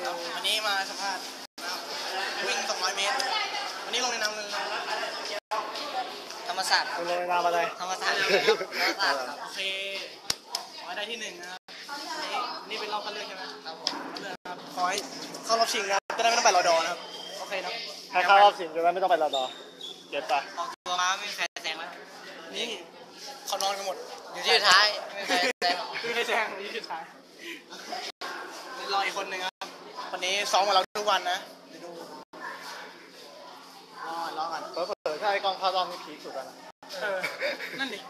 ครับวันนี้มาสัมภาษณ์วิ่ง200 เมตรวันนี้ลงในนามเลยธรรมศาสตร์ลงในนามอะไรธรรมศาสตร์โอเคได้ที่1นะครับนี่เป็นรอบคัดเลือกใช่ไหมครับเลือกครับขอให้เข้ารอบชิงนะครับจะได้ไม่ต้องไปรอดอนะครับโอเคนะให้เข้ารอบชิงจะได้ไม่ต้องไปรอดอเก็บปะออกตัวมาไม่มีใครแซงแล้วนี่เขานอนกันหมดอยู่ที่ท้ายไม่มีใครแซงอยู่ที่ท้ายรออีกคนหนึ่งครับวันนี้ซ้อมกับเราทุกวันนะไปดูรอกันเปิดใช่กองคาร์ลอนนี่พีคสุดแล้วนะนั่นดิ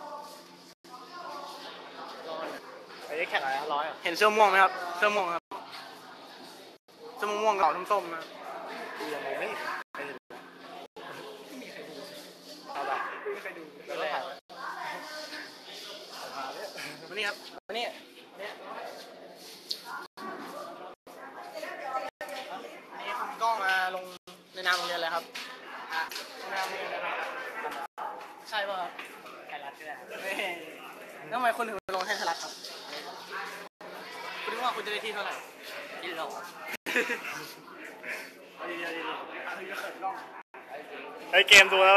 ไอ้แข่งอะไรร้อยเห็นเสื้อม่วงไหมครับเสื้อม่วงครับเสื้อม่วงกับส้มๆนะยังไม่เห็นเอาละไม่เคยดูแล้วก็ถ่ายวันนี้ครับวันนี้คุณกล้องมาลงในนามโรงเรียนเลยครับในนามโรงเรียนนะครับใช่ป่ะครับไทยรัฐก็ได้แล้วทำไมคุณถึงลงให้ไทยรัฐครับคุณคิดว่าคุณจะได้ที่เท่าไหร่ที่เราไอ้เกมดูแล้ว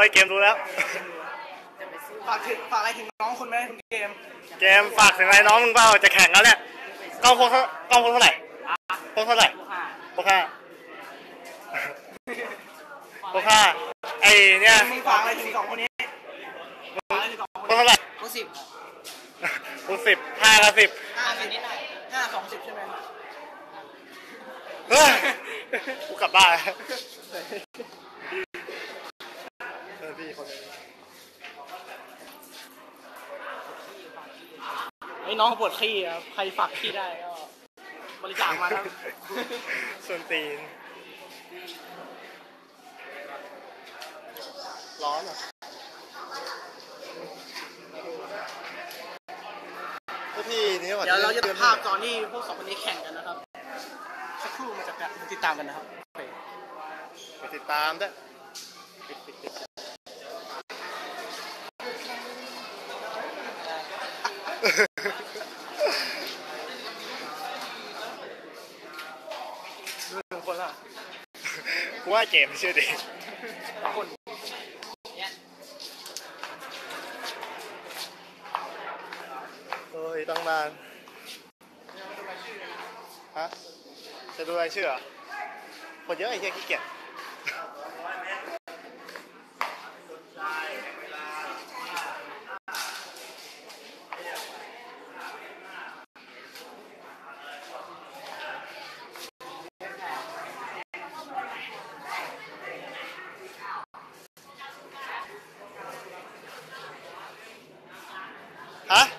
ฝากอะไรถึงน้องคุณไหมคุณเกมฝากถึงอะไรน้องมึงเปล่าจะแข่งแล้วเนี่ยกล้องโค้งเท่าไหร่โค้งเท่าไหร่โค้งห้าไอ้เนี่ยมึงฝากอะไรถึง2 คนนี้โค้งเท่าไหร่โค้ง10 5 กับ 10 นิดหน่อย5 2 10ใช่ไหมกูกลับบ้านพี่คนนี้ไอ้น้องปวดขี้ครับใครฝากขี้ได้ก็บริจาคมาครับส่วนตีนร้อนอ่ะพี่นี่เดี๋ยวเราจะตัดภาพตอนที่พวก2 คนนี้แข่งกันนะครับสักครู่มาจากติดตามกันนะครับไปติดตามด้วยดูคนละกูว่าเกมชื่อดีคนโอ้ยตั้งนานฮะจะดูรายชื่อเหรอคนเยอะไอ้เหี้ยขี้เกียจฮะ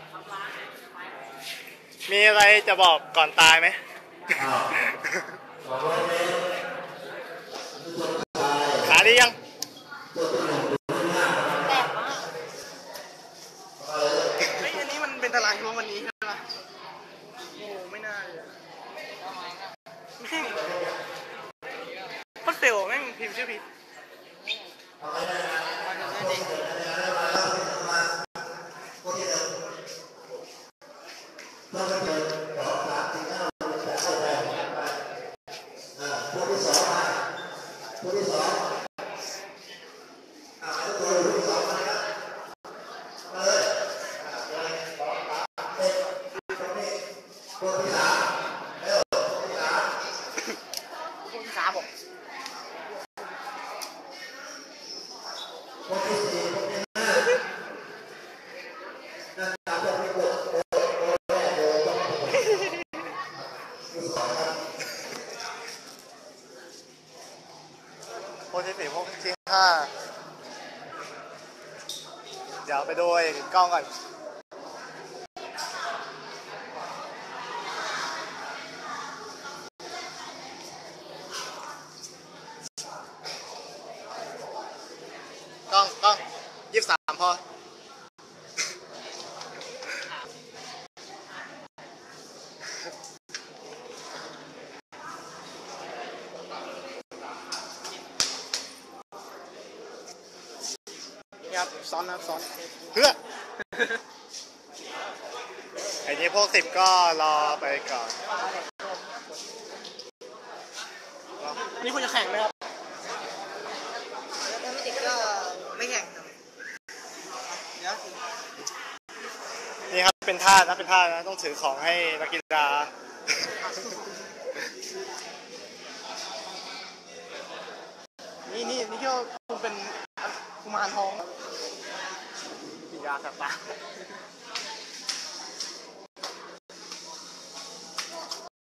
มีอะไรจะบอกก่อนตายไหมขาดียังอันนี้มันเป็นตารางของวันนี้ใช่ไหมโอ้ไม่น่าเลยโคตรเฟลแม่งพิมพ์ชื่อผิดโพสที่4 โพสที่ 5เดี๋ยวไปดูไอ้กล้องก่อนกล้อง23พอครับซ้อนเพื่อไอ้นี้พวก10ก็รอไปก่อนนี่คุณจะแข่งไหมครับถ้าไม่ติดก็ไม่แข่งครับเดี๋ยวนี่ครับเป็นท่านะเป็นท่านะต้องถือของให้นักกีฬานี่คิดว่าคุณเป็นกุมารทองกีฬาสัตว์ป่า